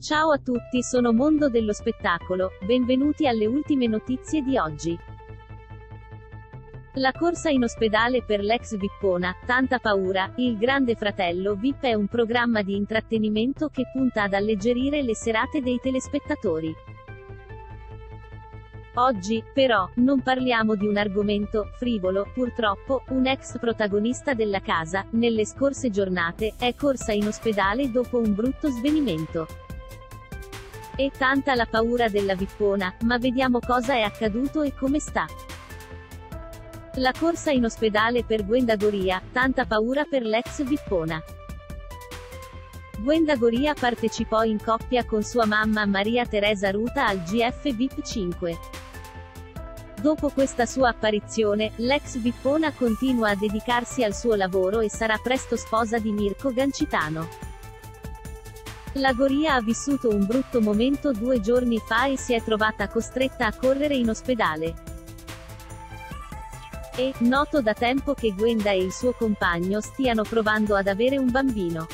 Ciao a tutti, sono Mondo dello Spettacolo, benvenuti alle ultime notizie di oggi. La corsa in ospedale per l'ex Vippona, tanta paura, Il Grande Fratello VIP è un programma di intrattenimento che punta ad alleggerire le serate dei telespettatori. Oggi, però, non parliamo di un argomento frivolo, purtroppo, un ex protagonista della casa, nelle scorse giornate, è corsa in ospedale dopo un brutto svenimento. È tanta la paura della Vippona, ma vediamo cosa è accaduto e come sta. La corsa in ospedale per Gwenda Goria, tanta paura per l'ex Vippona. Gwenda Goria partecipò in coppia con sua mamma Maria Teresa Ruta al GF VIP 5. Dopo questa sua apparizione, l'ex Vippona continua a dedicarsi al suo lavoro e sarà presto sposa di Mirko Gancitano. La Goria ha vissuto un brutto momento 2 giorni fa e si è trovata costretta a correre in ospedale. È noto da tempo che Gwenda e il suo compagno stiano provando ad avere un bambino.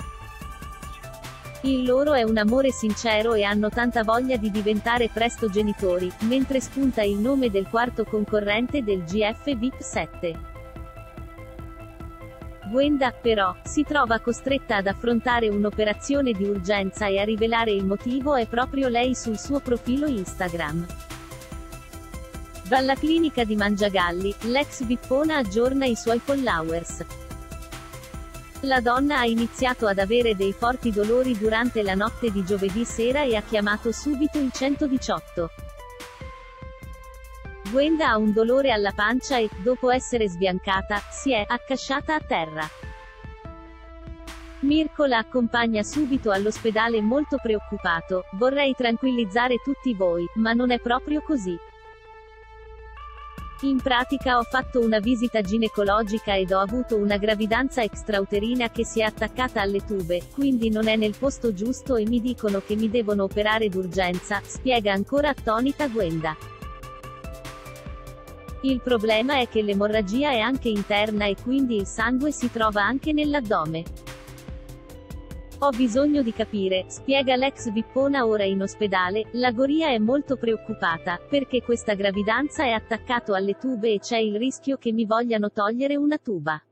Il loro è un amore sincero e hanno tanta voglia di diventare presto genitori, mentre spunta il nome del quarto concorrente del GF VIP 7. Gwenda, però, si trova costretta ad affrontare un'operazione di urgenza e a rivelare il motivo è proprio lei sul suo profilo Instagram. Dalla clinica di Mangiagalli, l'ex Vippona aggiorna i suoi followers. La donna ha iniziato ad avere dei forti dolori durante la notte di giovedì sera e ha chiamato subito il 118. Gwenda ha un dolore alla pancia e, dopo essere sbiancata, si è accasciata a terra. Mirko la accompagna subito all'ospedale molto preoccupato: vorrei tranquillizzare tutti voi, ma non è proprio così. In pratica ho fatto una visita ginecologica ed ho avuto una gravidanza extrauterina che si è attaccata alle tube, quindi non è nel posto giusto e mi dicono che mi devono operare d'urgenza, spiega ancora attonita Gwenda. Il problema è che l'emorragia è anche interna e quindi il sangue si trova anche nell'addome. Ho bisogno di capire, spiega l'ex Vippona ora in ospedale. La Goria è molto preoccupata, perché questa gravidanza è attaccato alle tube e c'è il rischio che mi vogliano togliere una tuba.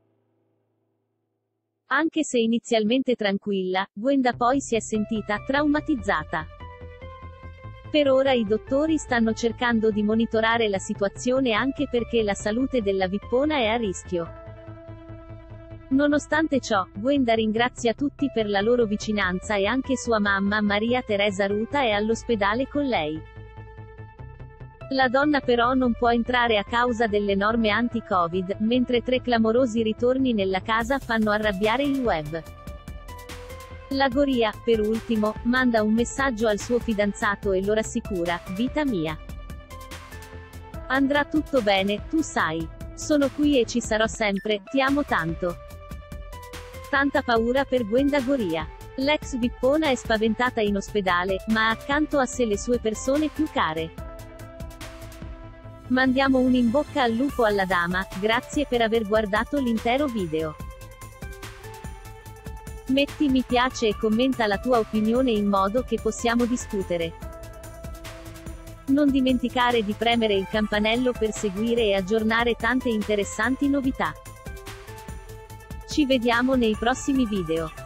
Anche se inizialmente tranquilla, Gwenda poi si è sentita traumatizzata. Per ora i dottori stanno cercando di monitorare la situazione anche perché la salute della Vippona è a rischio. Nonostante ciò, Gwenda ringrazia tutti per la loro vicinanza e anche sua mamma Maria Teresa Ruta è all'ospedale con lei. La donna però non può entrare a causa delle norme anti-Covid, mentre 3 clamorosi ritorni nella casa fanno arrabbiare il web. La Goria, per ultimo, manda un messaggio al suo fidanzato e lo rassicura: vita mia. Andrà tutto bene, tu sai. Sono qui e ci sarò sempre, ti amo tanto. Tanta paura per Gwenda Goria. L'ex Vippona è spaventata in ospedale, ma ha accanto a sé le sue persone più care. Mandiamo un in bocca al lupo alla dama, grazie per aver guardato l'intero video. Metti mi piace e commenta la tua opinione in modo che possiamo discutere. Non dimenticare di premere il campanello per seguire e aggiornare tante interessanti novità. Ci vediamo nei prossimi video.